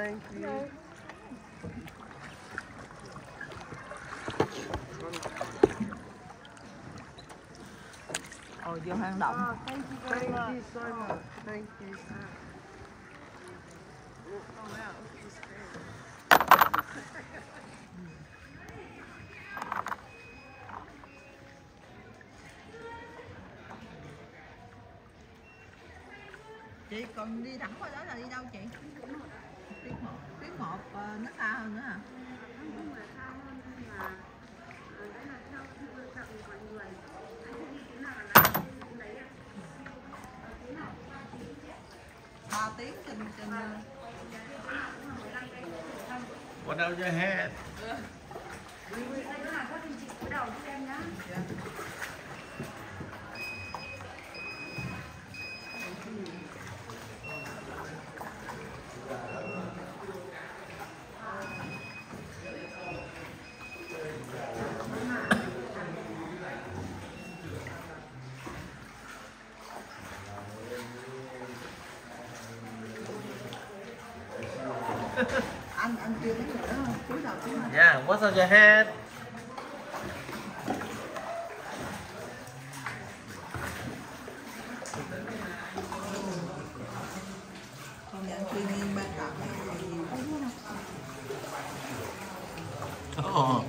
Thank you. Ồ, vô hang động. Thank you so much. Thank you. Oh wow, she's great. Chị còn đi thẳng qua đó là đi đâu chị? Tuyến 1 nó xa hơn nữa hả? Không phải xa hơn nhưng mà đấy là theo lựa chọn của mọi người. Anh không đi tuyến nào là tuyến đấy ạ. Tuyến nào? 3 tiếng trên What else you had? Đây là các anh chị cúi đầu giúp em nhá. anh kêu mấy người đó cúi đầu xuống. Yeah, what's on your head? Con nhận thiên nhiên ban tặng thì Oh.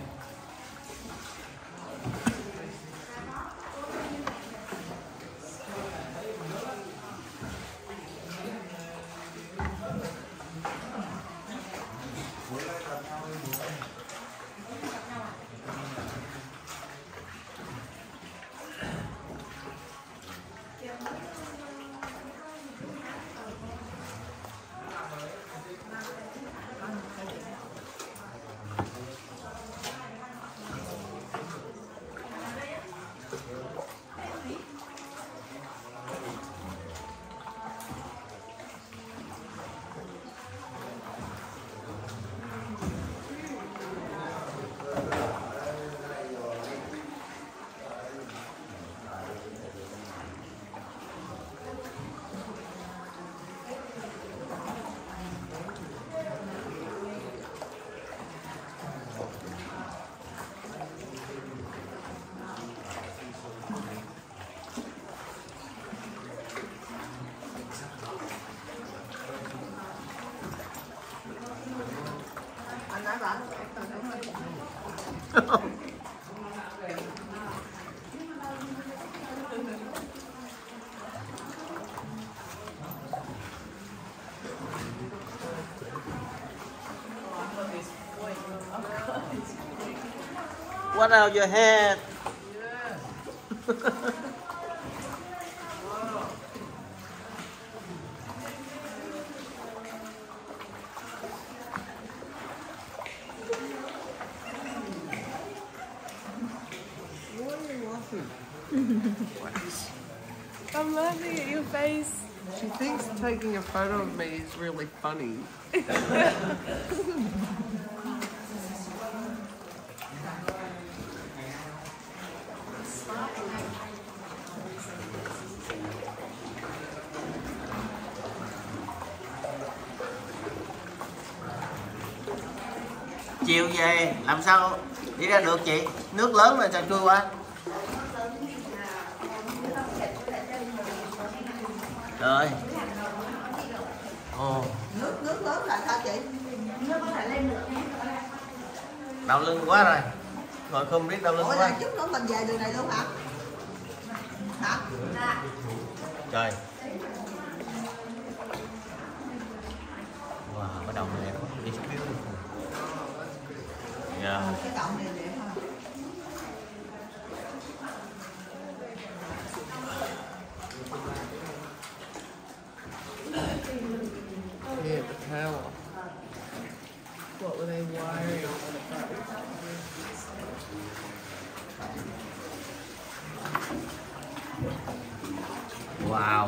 anh nói bảo What else you had? I'm laughing at your face. She thinks taking a photo of me is really funny. Chiều về làm sao đi ra được chị? Nước lớn mà sao trôi qua? Rồi. Ồ. nước lớn là sao chị? Nước có thể lên được nhé. Đau lưng quá rồi. Rồi không biết đau lưng Ủa quá. là chút nữa mình về đường này luôn hả? Hả? Dạ. Trời. Wow, cái đồng này đẹp quá. It's beautiful. Yeah. Cái động này đẹp hả? Yeah, the power. What were they wiring on the front? Wow.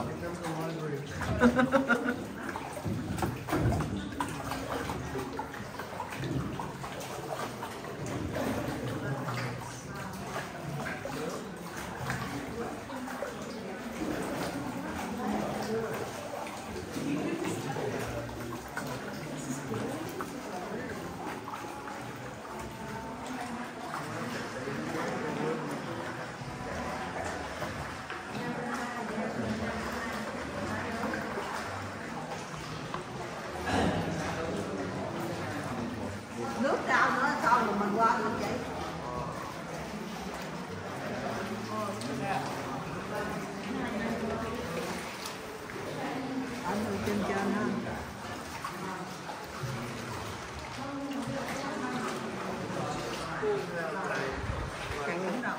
Cắn đúng đầu.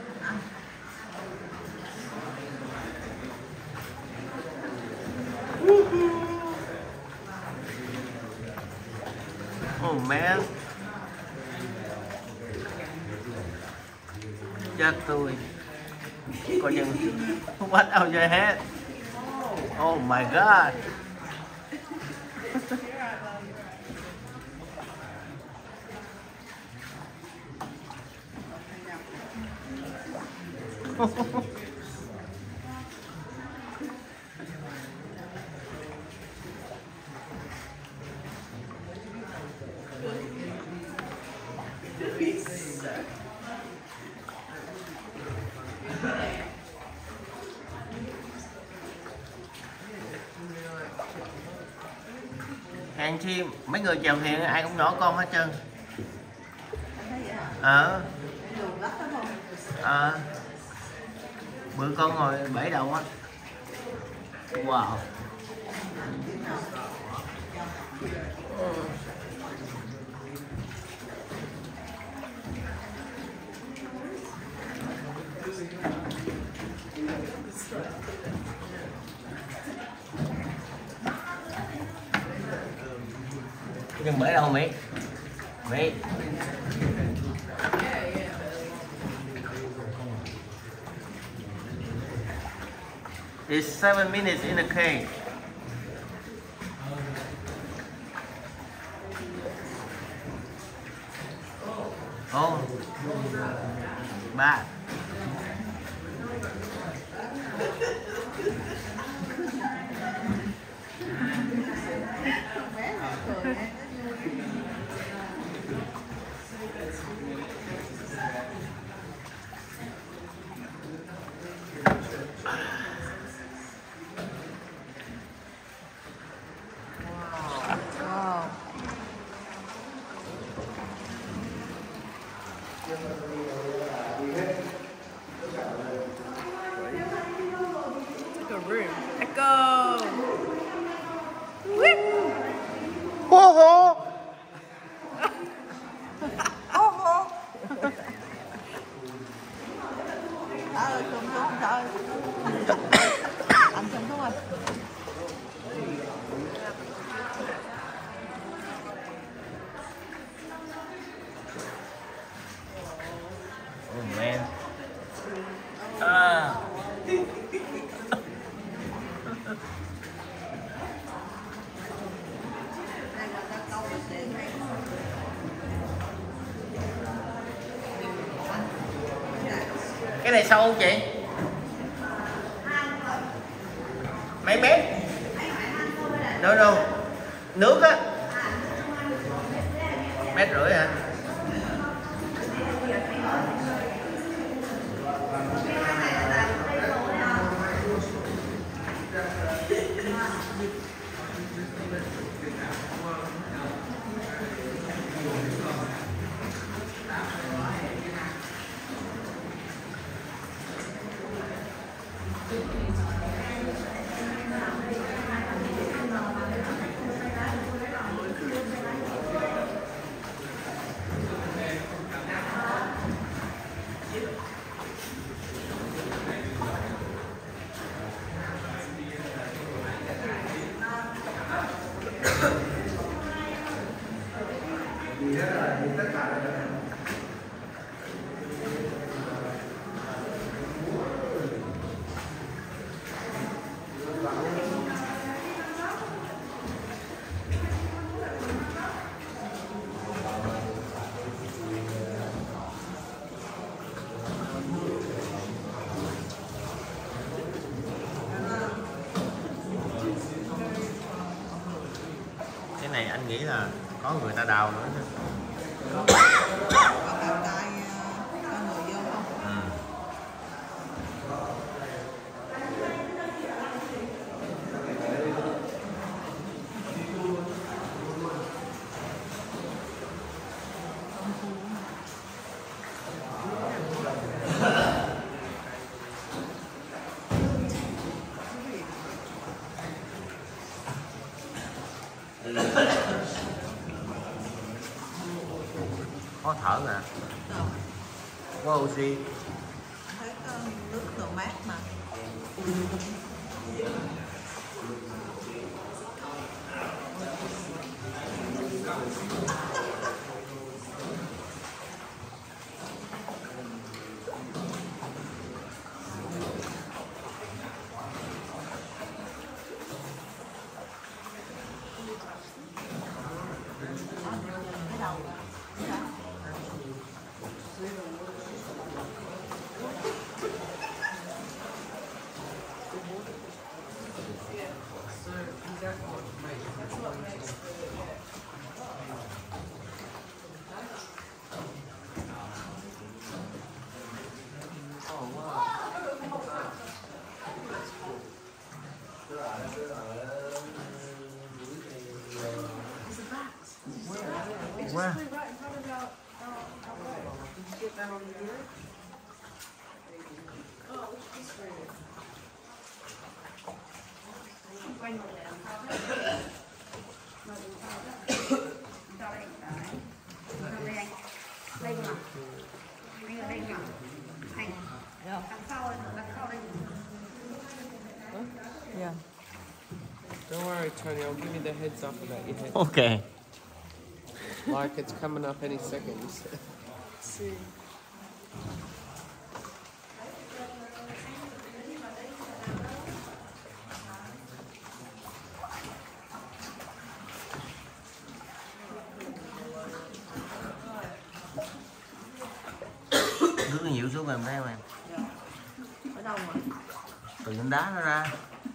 Oh man. Chết tôi. Có những what out your head. Oh my god. Hàng chi mấy người chèo thuyền ai cũng nhỏ con hết trơn. Bữa con ngồi bể đầu á. Wow. Nhưng bể đâu Mỹ? Mỹ. It's 7 minutes in the cave. Oh, bad. Echo. Hô hô. Trời ơi, xuống trời. Anh xuống xuống rồi. Oh man. Ah. Cái này sâu không chị? Mấy mét? Đâu đâu. Nước á. 1,5 mét hả? Cái này anh nghĩ là có người ta đào nữa. Có bàn tay con người vô không? khó thở nè. Rồi, Có oxy. thấy có nước đồ mát mà. Cái đầu Wow. quanh một để làm sao đấy. Rồi làm sao đấy. Cho đây. Đấy. Cho đây anh. Đây cơ mà. Anh ở đây nhỉ? Anh. Đằng sau đây. Yeah. Don't worry, Tony. I'll give you the heads up about your head. Okay. Like it's coming up any second. See. Nước nó nhiều xuống rồi em thấy không em? ở đâu mà? Từ trên đá nó ra.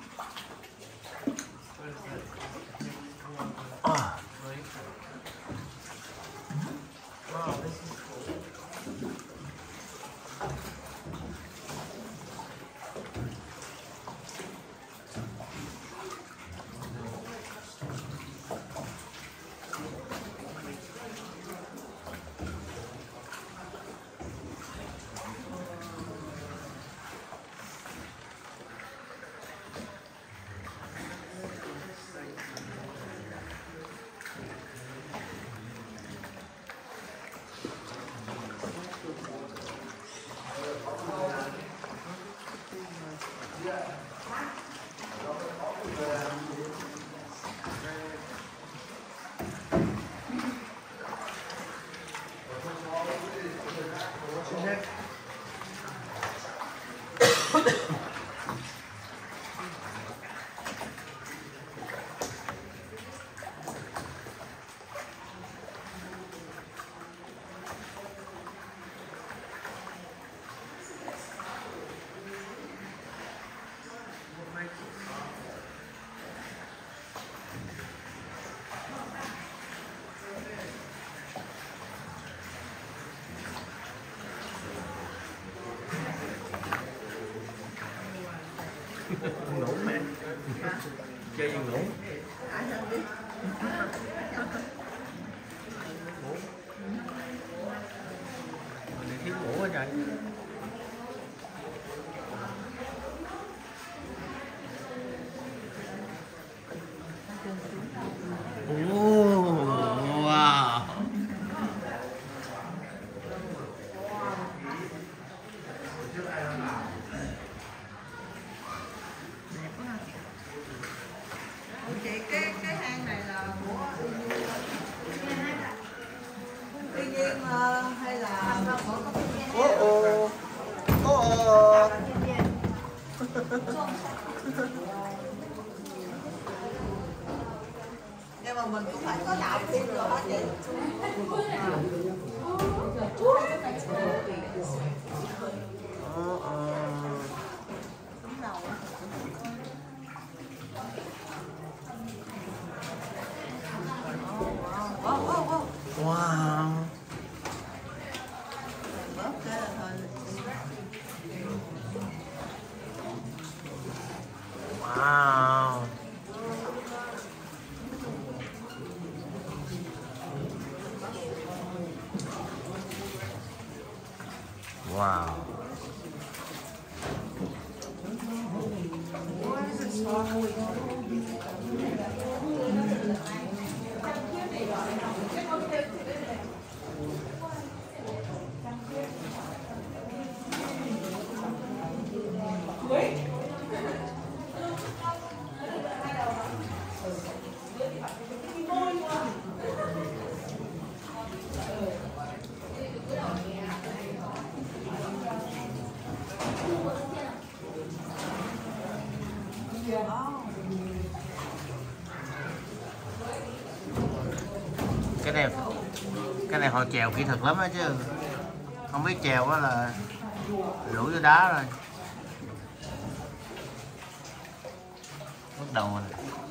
Ngủ mẹ. Chơi gì ngủ? Mình thiếu ngủ hết rồi. Wow. Chị cái hang này là của Tuy Nhiên hay là nhưng mà mình cũng phải có đạo thêm rồi hả chị? Đúng rồi. Wow. Bớt cái là thôi. Wow. Wow. cái này họ chèo kỹ thuật lắm á chứ không biết chèo á là rủi vô đá rồi. Bắt đầu rồi.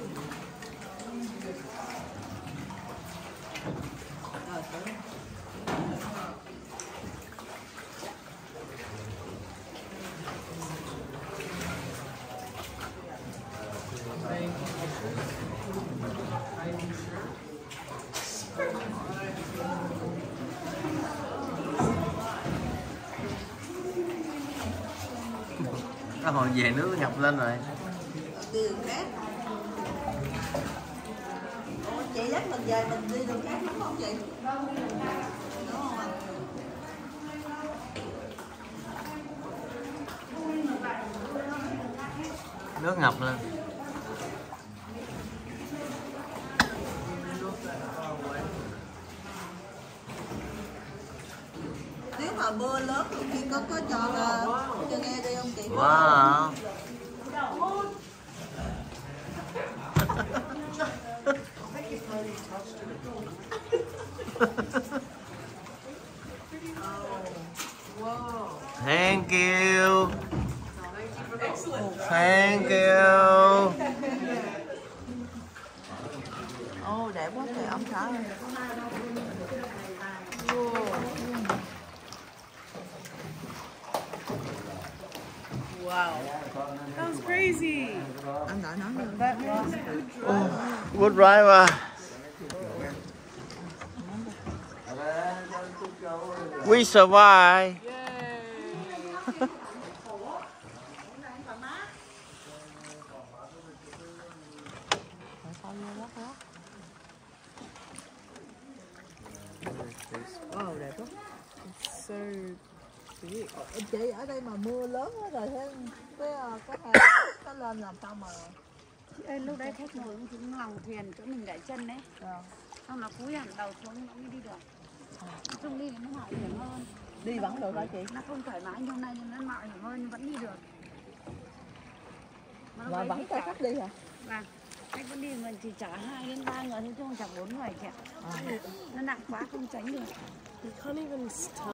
Nó hồi về nước ngập lên rồi. Đường khác. Ủa, chị dắt mình về mình đi đường khác đúng không chị? Đúng không ạ? Nước ngập lên. Nếu mà mưa lớn thì khi có cho nghe đi không chị? Wow. Thank you. Thank you. Ồ, đẹp quá trời ông xã ơi. Wow. That was crazy. Anh đã nói luôn. That was good. Good driver. We survive. Wow, đẹp quá. So big. Chị ở đây mà mưa lớn quá rồi thế cái hàng nó lên làm sao mà Ê, lúc đấy khách ngồi cũng lòng thuyền chỗ mình gãy chân đấy. Xong là cúi hẳn đầu xuống nó mới đi được. Không đi thì nó mạo hiểm hơn. đi vẫn được hả chị? Nó không thoải mái như hôm nay nhưng nó mạo hiểm hơn nhưng vẫn đi được. Mà vẫn cho khách đi hả? Vâng. Khách vẫn đi mình chỉ chở 2 đến 3 người thôi chứ không chở 4 người chị ạ. Nó nặng quá không tránh được. You can't even stop.